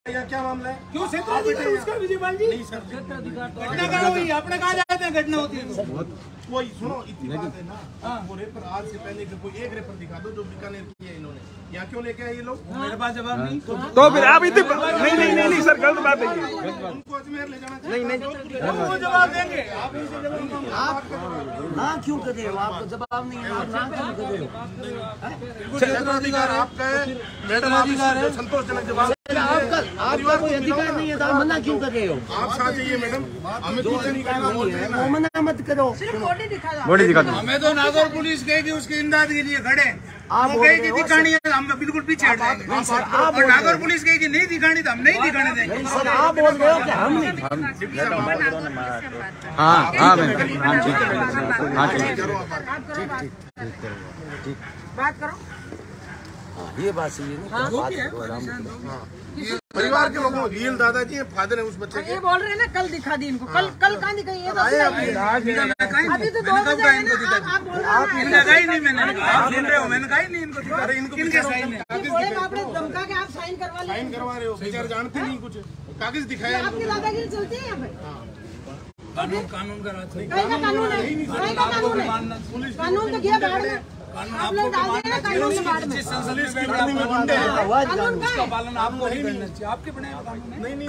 क्या मामला है? क्यों क्षेत्राधिकारी उसका विजयपाल जी? नहीं सर, घटना कहाँ हुई? आपने कहा जाते हैं घटना होती है कोई सुनो इतनी बात है ना, वो रेपर आज से पहले कोई एक रेपर दिखा दो जो बीकानेर की है इन्होंने, यहाँ क्यों लेके आए ये लोग? मेरे पास जवाब नहीं। तो फिर आप इतनी नहीं सर, गलत बात है ये। उनको अजमेर ले जाना नहीं वो जवाब देंगे। आप ना क्यों कर रहे हो? आपको जवाब नहीं है, आप ना क्यों कर रहे हो? क्षेत्राधिकार आपका है मैडम, आप संतोषजनक जवाब। आपका कोई अधिकार नहीं है तो आप मना क्यों कर रहे हो? आप साथ जाइए मैडम, हमें पीछे नहीं करना है, वो मना मत करो। बॉडी दिखा दो। हमें तो नागौर पुलिस कहेगी उसकी इमदाद के लिए खड़े, आप वो कहेगी दिखानी है, हम बिल्कुल पीछे हट जाएंगे। और नागौर पुलिस कहेगी नहीं दिखानी तो हम नहीं दिखाने देंगे। सर आप बोल रहे हो कि हम नहीं? हाँ मैम, हाँ ठीक। बात करो। ये बात सही है ना? बात करो आराम से। परिवार के लोगों रियल दादाजी हैं, फादर है उस बच्चे के। ये बोल रहे हैं ना कल दिखा दी इनको, कल कहाँ दिखाई? ये अभी तो 2 बजे है ना, आप बोल रहे हैं लगा ही नहीं, मैंने आप सुन रहे हो, मैंने कहा ही नहीं इनको दिखा। इनको किनके साइन है? आपने धमका के आप साइन करवा ले। साइन करवा रहे हो, बेचारे जानते नहीं कुछ, कागज दिखाया आपकी दादागिरी चलती है यहाँ पे। कानून का राज है। कहीं का कानून है, कहीं का कानून है। कानून तो गया बाहर में, आप लोग डाल दिए ना कानून के बाहर में। कानून का उसका पालन आपको नहीं करना चाहिए, आपके बनाए हुए कानून है। नहीं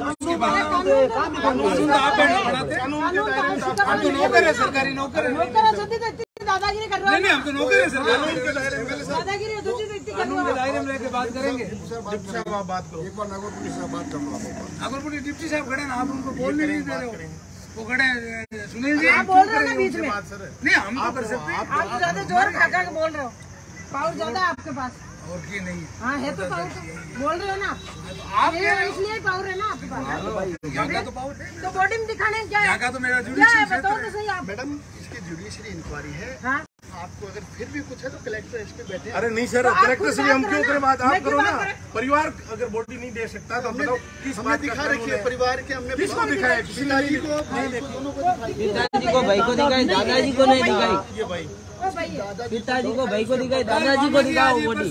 कानून तो आप बनाते हैं, हम तो नौकर है, सरकारी नौकर है। दादागिरी कर रहे हो। नहीं हम तो नौकर है, सरकारी दादागिरी होती तो इतनी कर कानून के दायरे में लेके बात करेंगे। डिप्टी साहब आप बात करो, एक बार नागौर पुलिस से बात करो। नागौर पुलिस डिप्टी साहब खड़े ना, आप उनको बोलने नहीं दे रहे हो। वो खड़े सुनील जी, आप बोल रहे हो ना बीच में। नहीं हम तो कर सकते हैं। आप ज्यादा जोर खटका के बोल रहे हो, पावर ज्यादा है आपके पास। और की नहीं हाँ है तो पावर, बोल रहे हो ना आप, इसलिए पावर है ना आपके पास। यहाँ का तो पावर है, तो बॉडी में दिखाने क्या है? यहाँ का तो मेरा क्या है जुडिशियल बताओ क्षेत्र तो सही आप। मैडम इसकी जुडिशरी इंक्वायरी है, हाँ आपको अगर फिर भी कुछ है तो कलेक्टर इस पे बैठे। अरे नहीं सर, तो आप कलेक्टर से खुद भी हम बात क्यों करो करें ना। बात? आप मैं क्यों करो ना। बात करें? परिवार अगर बॉडी नहीं दे सकता तो बताओ किस हमने बात का दिखा कानून रखी है है? परिवार के, हमने किसको दिखाया? किसी ने नहीं को भाई को दोनों को दिखाई। पिताजी को भाई को दिखाई, दादाजी को नहीं दिखाई। ये भाई ओ भाई है। पिताजी को भाई को दिखाई, दादाजी को दिखाओ बॉडी।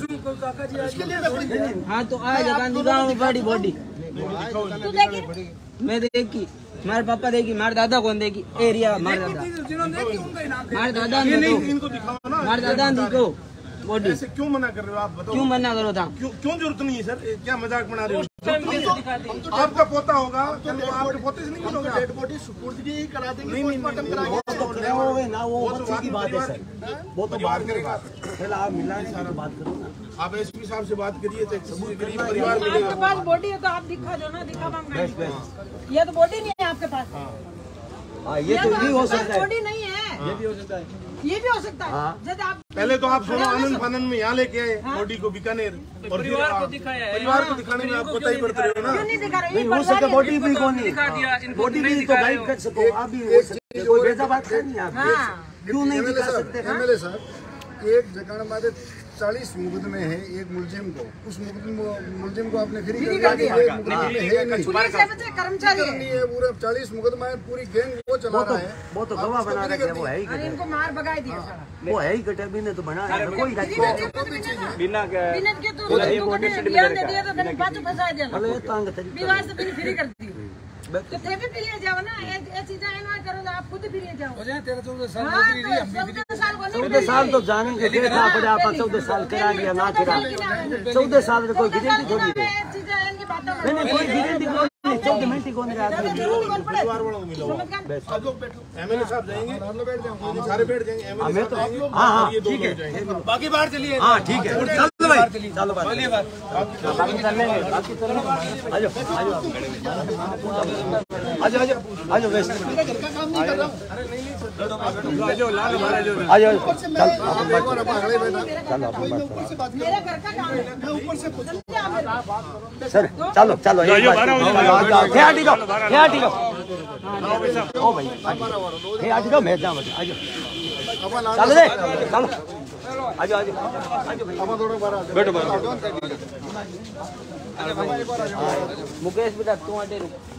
हाँ तो आज जगह दिखाओ बड़ी बॉडी। तू देखी मैं देखी, हमारे पापा देखी, हमारे दादा कौन देखी? एरिया हमारे दादा, जिन्होंने देखी उनका इनाम। हमारे दादा ये ने नहीं, देखो, इनको दिखाओ ना। हमारे दादा ने देखो बॉडी। ऐसे क्यों मना कर रहे हो आप? बताओ क्यों मना करो था? क्यों जरूरत नहीं है सर? क्या मजाक बना रहे हो? आपका पोता होगा तो आपके पोते से नहीं मिलोगे? डेड बॉडी सुपुर्दगी ही करा देंगे, नहीं, पोस्टमार्टम कराएंगे। ना वो बच्चे की बात है सर, वो तो बात करेगा। पहले आप मिलाने की बात करो ना। आप एसपी साहब से बात करिए तो गरीब परिवार मिलेगा। आपके पास बॉडी है तो आप दिखा दो ना, दिखा ये तो बॉडी नहीं है आपके पास। हाँ ये तो नहीं हो सकता है, बॉडी नहीं है, ये भी हो सकता है। ये भी हो सकता है। जैसे आप पहले तो आप सुनो, आनंद फानंद में यहाँ लेके आए बॉडी को बीकानेर, और परिवार को दिखाने में आप पता ही पड़ते रहे हो ना। क्यों नहीं दिखा रहे? नहीं हो सकता, बॉडी भी कौन नहीं, बॉडी भी तो गाइड कर सको आप भी हो सकते, कोई वैसा बात करनी है आप। क्यों नहीं दिखा सकते? एमएलए साहब, एक जगह हमारे 40 मुकदमे हैं, एक मुलजिम को, उस मुलजिम को आपने फ्री कर दिया। एक मुकदमे में है नहीं, पुलिस है बच्चे कर्मचारी नहीं है, पूरा 40 मुकदमा है, पूरी गैंग वो चला रहा है। वो तो गवाह बना रखे हैं, वो है ही और इनको मार भगाई दिया सारा। वो है ही कटर भी ने तो बना है, कोई बिना के तो बयान दे दिया तो मैंने पाछू फंसा दिया। भले तंग तरीका विवाह से फिर फ्री कर दी तो थे भी फ्री जाओ ना। ये चीजें ना करो तो आप खुद फ्री जाओ। हो जाए 13-14 साल हाँ, नौकरी रही, हम भी 14 साल को नहीं 14 साल तो जानेंगे, देखना पड़े आप 14 साल करा दिया ना करा, 14 साल में कोई गारंटी थोड़ी है। चीजें इनकी बातों में नहीं कोई गारंटी कोई नहीं, 14 मिनट ही कौन रहा है। परिवार वालों को मिलो, एमएलए साहब जाएंगे, सारे बैठ जाएंगे, एमएलए साहब जाएंगे, हाँ ये दो लोग जाएंगे। बाकी बाहर चलिए। हाँ ठीक है, चलो भाई चलो बात चलिए बात। बाकी चल लेंगे, बाकी चल लेंगे। आजो आजो आजो आजो वैसे आजो लाल मारे जो आजो चल मेरा घर का काम है, मैं ऊपर से पूछूं सर चलो चलो क्या टिको ओ भाई क्या टिको मैं जा आजो चलो दे चलो आजो आजो आजो भाई बैठो मुकेश बेटा तू आटे रुक।